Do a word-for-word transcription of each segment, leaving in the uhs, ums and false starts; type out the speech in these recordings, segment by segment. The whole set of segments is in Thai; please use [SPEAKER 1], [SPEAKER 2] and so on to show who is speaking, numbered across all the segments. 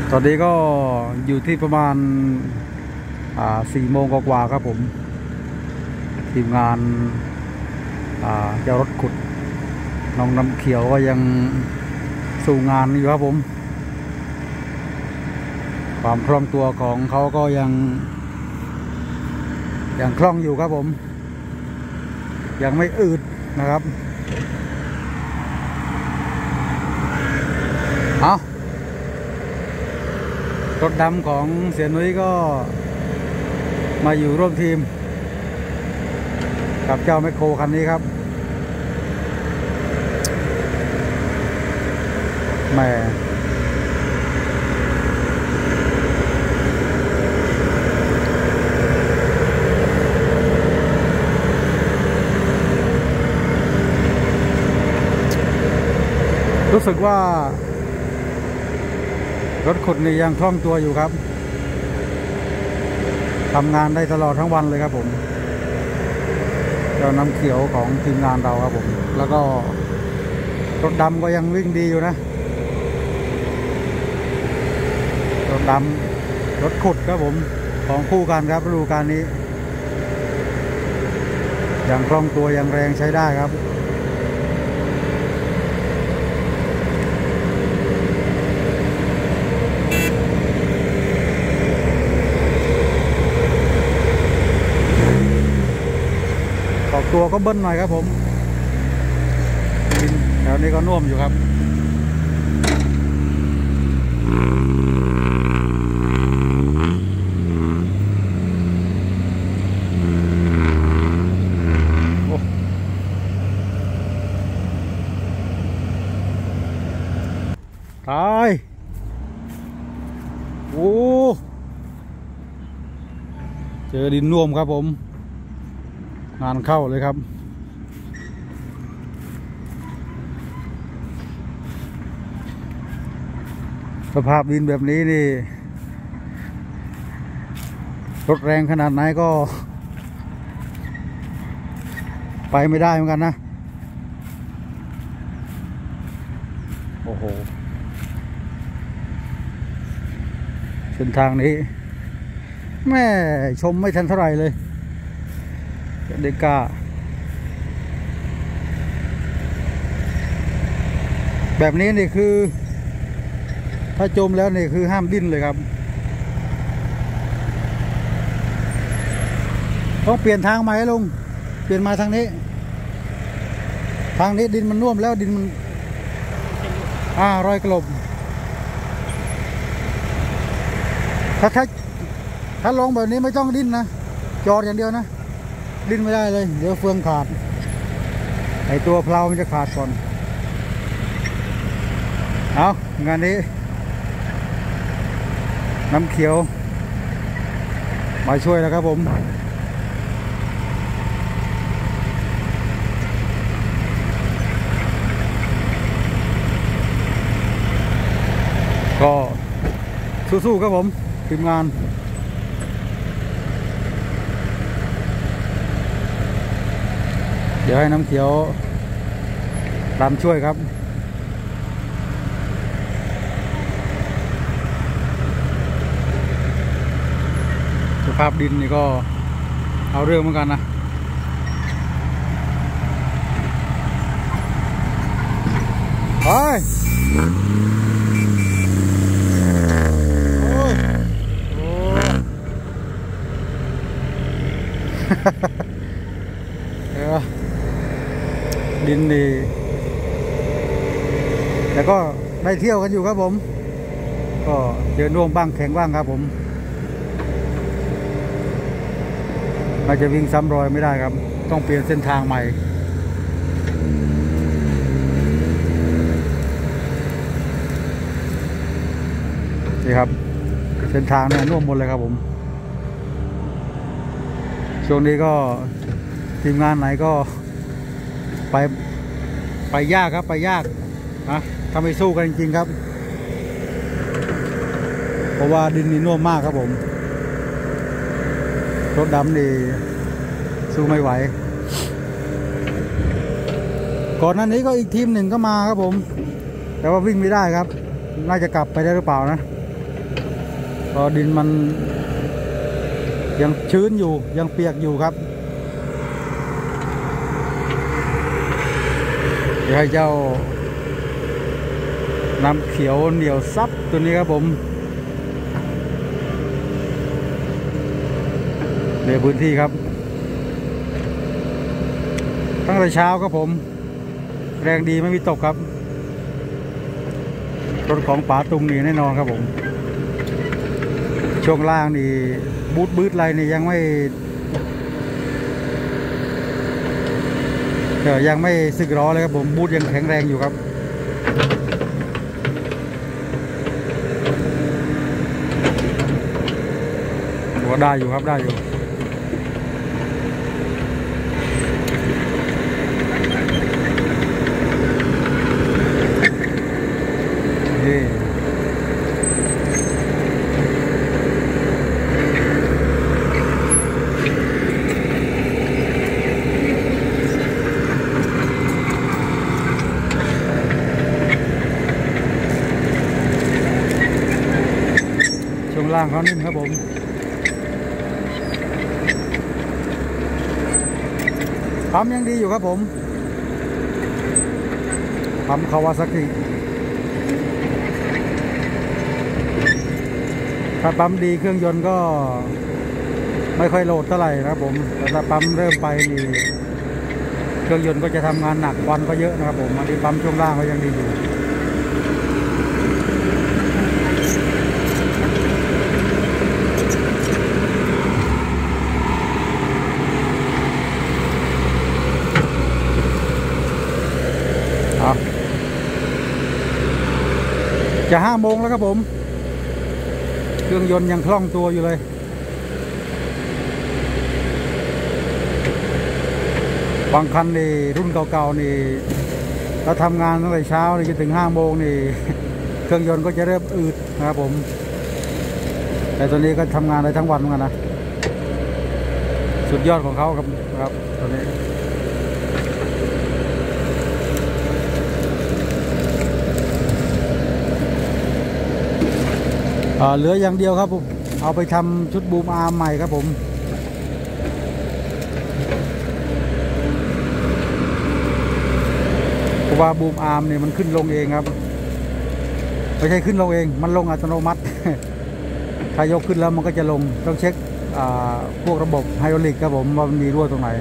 [SPEAKER 1] ตอนนี้ก็อยู่ที่ประมาณสี่โมงกว่าๆครับผมทีมงานเจ้ารถขุดน้องน้ำเขียวก็ยังสู่งานอยู่ครับผมความคล่องตัวของเขาก็ยังยังคล่องอยู่ครับผมยังไม่อืดนะครับเอารถดำของเสียนุ้ยก็มาอยู่ร่วมทีมกับเจ้าแมคโครคันนี้ครับแม่รู้สึกว่ารถขุดนี่ยังคล่องตัวอยู่ครับทำงานได้ตลอดทั้งวันเลยครับผมเจ้าน้ำเขียวของทีมงานเราครับผมแล้วก็รถดำก็ยังวิ่งดีอยู่นะรถดำรถขุดครับผมของคู่กันครับฤดูกาลนี้ยังคล่องตัวยังแรงใช้ได้ครับตัวก็เบิ้ลหน่อยครับผมดินแถวนี้ก็น่วมอยู่ครับตายโอ้เจอดินน่วมครับผมงานเข้าเลยครับสภาพดินแบบนี้นี่รถแรงขนาดไหนก็ไปไม่ได้เหมือนกันนะโอ้โหเส้นทางนี้แม่ชมไม่ทันเท่าไหร่เลยเด็กกาแบบนี้นี่คือถ้าจมแล้วนี่คือห้ามดิ้นเลยครับต้องเปลี่ยนทางใหม่ลุงเปลี่ยนมาทางนี้ทางนี้ดินมันน่วมแล้วดินมันอ่ารอยกลบถ้าถ้าถ้าลงแบบนี้ไม่ต้องดิ้นนะจอดอย่างเดียวนะดิ้นไม่ได้เลยเดี๋ยวเฟืองขาดไอตัวเพลามันจะขาดก่อนเอางานนี้น้ำเขียวมาช่วยแล้วครับผมก็สู้ๆครับผมทีมงานเดี๋ยวให้น้ำเขียวตามช่วยครับสภาพดินนี่ก็เอาเรื่องเหมือนกันนะไปโอ้ยโอ้ดินนี่แต่ก็ได้เที่ยวกันอยู่ครับผมก็เจอน่วมบ้างแข็งบ้างครับผมน่าจะวิ่งซ้ำรอยไม่ได้ครับต้องเปลี่ยนเส้นทางใหม่นี่ครับเส้นทางเนี่ยน่วมหมดเลยครับผมช่วงนี้ก็ทีมงานไหนก็ไปไปยากครับไปยากนะถ้าไม่สู้กันจริงๆครับเพราะว่าดินนี่น่วมมากครับผมรถดำนี่สู้ไม่ไหวก่อนหน้านี้ก็อีกทีมหนึ่งก็มาครับผมแต่ว่าวิ่งไม่ได้ครับน่าจะกลับไปได้หรือเปล่านะพอดินมันยังชื้นอยู่ยังเปียกอยู่ครับเดี๋ยวให้เจ้าน้ำเขียวเหนียวซับตัวนี้ครับผมในพื้นที่ครับตั้งแต่เช้าครับผมแรงดีไม่มีตกครับรถของป๋าตุงนี่แน่นอนครับผมช่วงล่างนี่บูทบืดอะไรนี่ยังไม่เดี๋ยวยังไม่สึกล้อเลยครับผมบูทยังแข็งแรงอยู่ครับก็ได้อยู่ครับได้อยู่นี่ช่วงล่างเขานิ่มครับผมปั๊มยังดีอยู่ครับผมปั๊มคาวาซากิถ้าปั๊มดีเครื่องยนต์ก็ไม่ค่อยโหลดเท่าไหร่นะครับผมแต่ถ้าปั๊มเริ่มไปนี่เครื่องยนต์ก็จะทำงานหนักควันก็เยอะนะครับผมอันนี้ปั๊มช่วงล่างก็ยังดีอยู่จะห้าโมงแล้วครับผมเครื่องยนต์ยังคล่องตัวอยู่เลยบางคันนี่รุ่นเก่าๆนี่เราทำงานตั้งแต่เช้าจนถึงห้าโมงนี่เครื่องยนต์ก็จะเริ่มอืดนะครับผมแต่ตอนนี้ก็ทำงานได้ทั้งวันเหมือนกันนะสุดยอดของเขาครับครับตอนนี้เหลืออย่างเดียวครับผมเอาไปทำชุดบูมอาร์มใหม่ครับผมเพราะว่าบูมอาร์มเนี่ยมันขึ้นลงเองครับไม่ใช่ขึ้นลงเองมันลงอัตโนมัติถ้ายกขึ้นแล้วมันก็จะลงต้องเช็คพวกระบบไฮดรอลิกครับผมว่ามันมีรั่วตรงไหน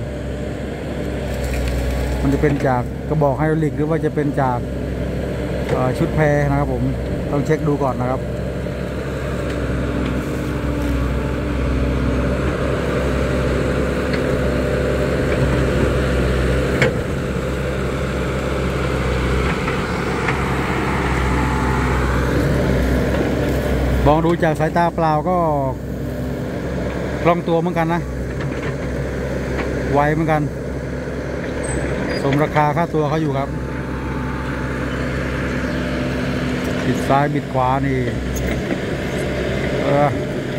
[SPEAKER 1] มันจะเป็นจากกระบอกไฮดรอลิกหรือว่าจะเป็นจากชุดแพรนะครับผมต้องเช็คดูก่อนนะครับมองดูจากสายตาเปล่าก็คล่องตัวเหมือนกันนะไวเหมือนกันสมราคาค่าตัวเขาอยู่ครับบิดซ้ายบิดขวานี่เออ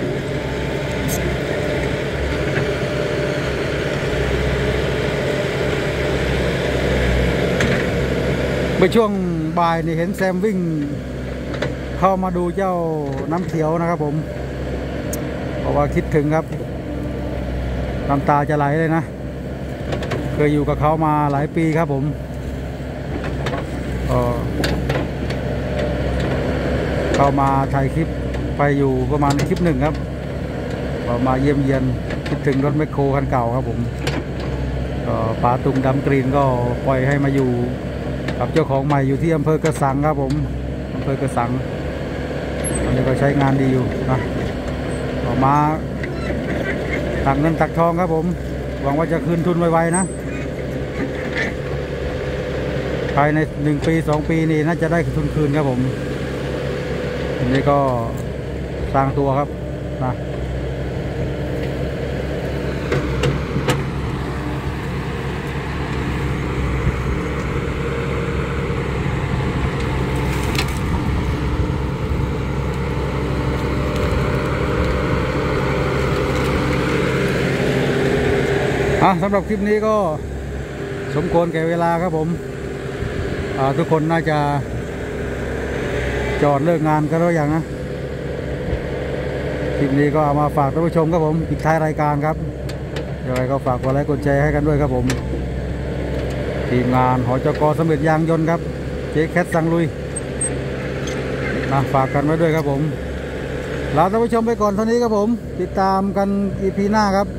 [SPEAKER 1] ไปช่วงบ่ายนี่เห็นแซมวิ่งเข้ามาดูเจ้าน้ำเขียวนะครับผมเพราะว่าคิดถึงครับน้ำตาจะไหลเลยนะเคยอยู่กับเขามาหลายปีครับผมเข้ามาถ่ายคลิปไปอยู่ประมาณคลิปหนึ่งครับมาเยี่ยมเยียนคิดถึงรถแมคโครคันเก่าครับผมป๋าตุงดำกรีนก็ปล่อยให้มาอยู่กับเจ้าของใหม่อยู่ที่อำเภอกระสังครับผมอำเภอกระสังอันนี้ก็ใช้งานดีอยู่นะต่อมาตักเงินตักทองครับผมหวังว่าจะคืนทุนไวๆนะภายในหนึ่งปีสองปีนี่น่าจะได้ทุนคืนครับผมอันนี้ก็สร้างตัวครับนะสำหรับคลิปนี้ก็สมควรแก่เวลาครับผมทุกคนน่าจะจอดเลิกงานกันแล้วอย่างนะคลิปนี้ก็เอามาฝากท่านผู้ชมครับผมปิดท้ายรายการครับยังไงก็ฝากกดไลค์กดแชร์ให้กันด้วยครับผมทีมงานหจก.สำเร็จยางยนต์ครับเจ๊แคทสั่งลุยนะฝากกันไว้ด้วยครับผมลาท่านผู้ชมไปก่อนเท่านี้ครับผมติดตามกัน อี พี หน้าครับ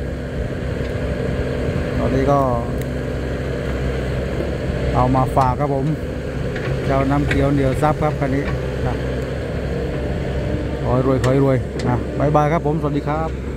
[SPEAKER 1] ตอนนี้ก็เอามาฝากครับผมเจ้าน้ำเขียวเหนียวซับครับคันนี้นะขอให้รวยขอให้รวยนะบ๊ายบายครับผมสวัสดีครับ